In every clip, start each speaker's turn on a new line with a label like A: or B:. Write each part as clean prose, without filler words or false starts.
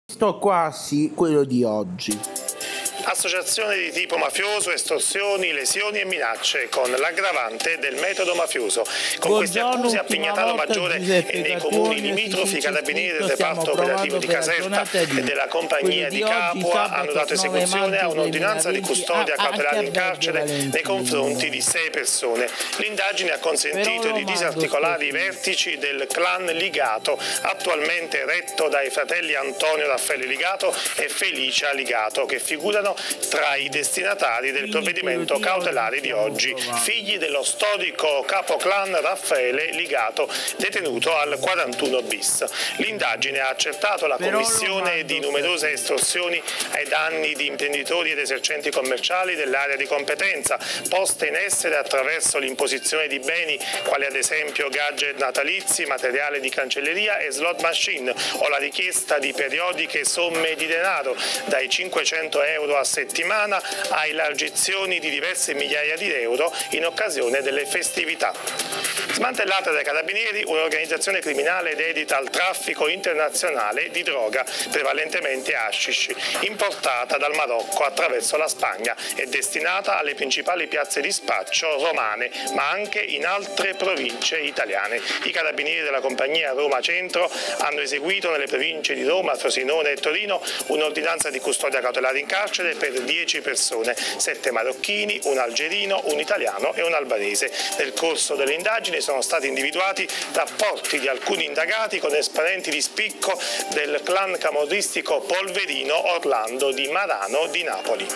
A: Sto quasi quello di oggi.
B: Associazione di tipo mafioso, estorsioni, lesioni e minacce con l'aggravante del metodo mafioso. Con questi accusi a Pignataro Maggiore e nei comuni limitrofi, i carabinieri del reparto operativo di Caserta e della compagnia di Capua hanno dato esecuzione a un'ordinanza di custodia cautelare in carcere nei confronti di 6 persone. L'indagine ha consentito di disarticolare i vertici del clan Ligato, attualmente retto dai fratelli Antonio Raffaele Ligato e Felicia Ligato, che figurano tra i destinatari del provvedimento cautelare di oggi, figli dello storico capoclan Raffaele Ligato, detenuto al 41 bis. L'indagine ha accertato la commissione di numerose estorsioni ai danni di imprenditori ed esercenti commerciali dell'area di competenza, poste in essere attraverso l'imposizione di beni quali ad esempio gadget natalizi, materiale di cancelleria e slot machine, o la richiesta di periodiche somme di denaro dai 500 euro a settimana a elargizioni di diverse migliaia di euro in occasione delle festività. Smantellata dai carabinieri un'organizzazione criminale dedita al traffico internazionale di droga, prevalentemente hashish, importata dal Marocco attraverso la Spagna e destinata alle principali piazze di spaccio romane, ma anche in altre province italiane. I carabinieri della compagnia Roma Centro hanno eseguito nelle province di Roma, Frosinone e Torino un'ordinanza di custodia cautelare in carcere per 10 persone, 7 marocchini, un algerino, un italiano e un albanese. Nel corso delle indagini sono stati individuati rapporti di alcuni indagati con esponenti di spicco del clan camorristico Polverino Orlando di Marano di Napoli.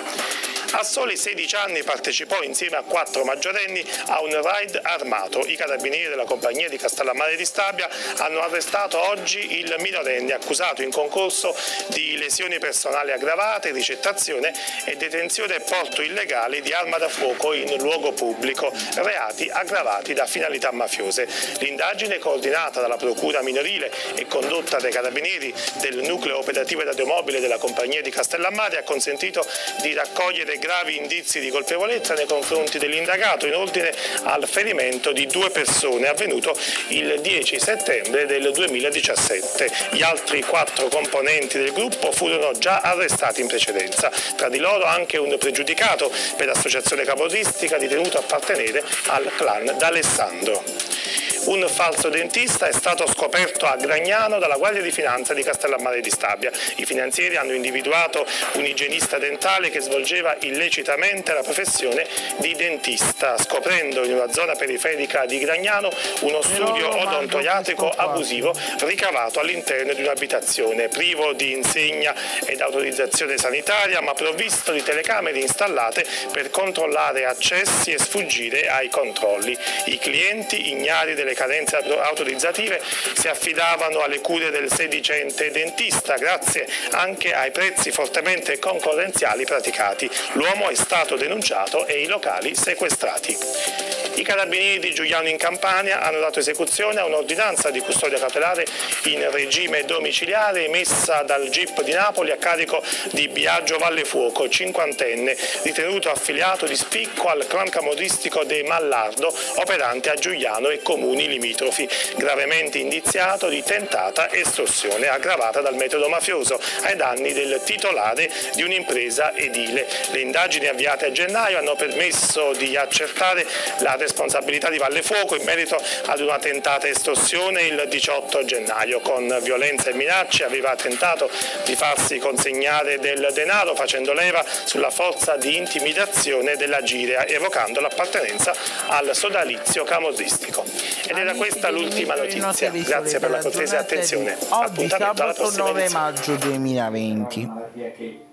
B: A soli 16 anni partecipò insieme a 4 maggiorenni a un raid armato. I carabinieri della compagnia di Castellammare di Stabia hanno arrestato oggi il minorenne accusato in concorso di lesioni personali aggravate, ricettazione e detenzione e porto illegale di arma da fuoco in luogo pubblico, reati aggravati da finalità mafiose. L'indagine, coordinata dalla Procura minorile e condotta dai carabinieri del nucleo operativo e radiomobile della compagnia di Castellammare, ha consentito di raccogliere gravi indizi di colpevolezza nei confronti dell'indagato in ordine al ferimento di 2 persone avvenuto il 10 settembre del 2017. Gli altri 4 componenti del gruppo furono già arrestati in precedenza, tra di loro anche un pregiudicato per associazione camorristica ritenuto appartenere al clan D'Alessandro. Un falso dentista è stato scoperto a Gragnano dalla Guardia di Finanza di Castellammare di Stabia. I finanzieri hanno individuato un igienista dentale che svolgeva illecitamente la professione di dentista, scoprendo in una zona periferica di Gragnano uno studio odontoiatrico abusivo ricavato all'interno di un'abitazione, privo di insegna ed autorizzazione sanitaria, ma provvisto di telecamere installate per controllare accessi e sfuggire ai controlli. I clienti, ignari delle carenze autorizzative, si affidavano alle cure del sedicente dentista grazie anche ai prezzi fortemente concorrenziali praticati. L'uomo è stato denunciato e i locali sequestrati. I carabinieri di Giugliano in Campania hanno dato esecuzione a un'ordinanza di custodia cautelare in regime domiciliare emessa dal GIP di Napoli a carico di Biagio Vallefuoco, 50enne, ritenuto affiliato di spicco al clan camorristico de Mallardo, operante a Giugliano e comuni limitrofi, gravemente indiziato di tentata estorsione aggravata dal metodo mafioso ai danni del titolare di un'impresa edile. Le indagini avviate a gennaio hanno permesso di accertare la responsabilità di Vallefuoco in merito ad una tentata estorsione il 18 gennaio. Con violenza e minacce aveva tentato di farsi consegnare del denaro facendo leva sulla forza di intimidazione dell'agire, evocando l'appartenenza al sodalizio camorristico. Ed era questa l'ultima notizia. Grazie per la cortese attenzione.
A: Oggi
B: Appuntamento alla
A: sabato
B: prossima
A: 9
B: edizione.
A: maggio 2020.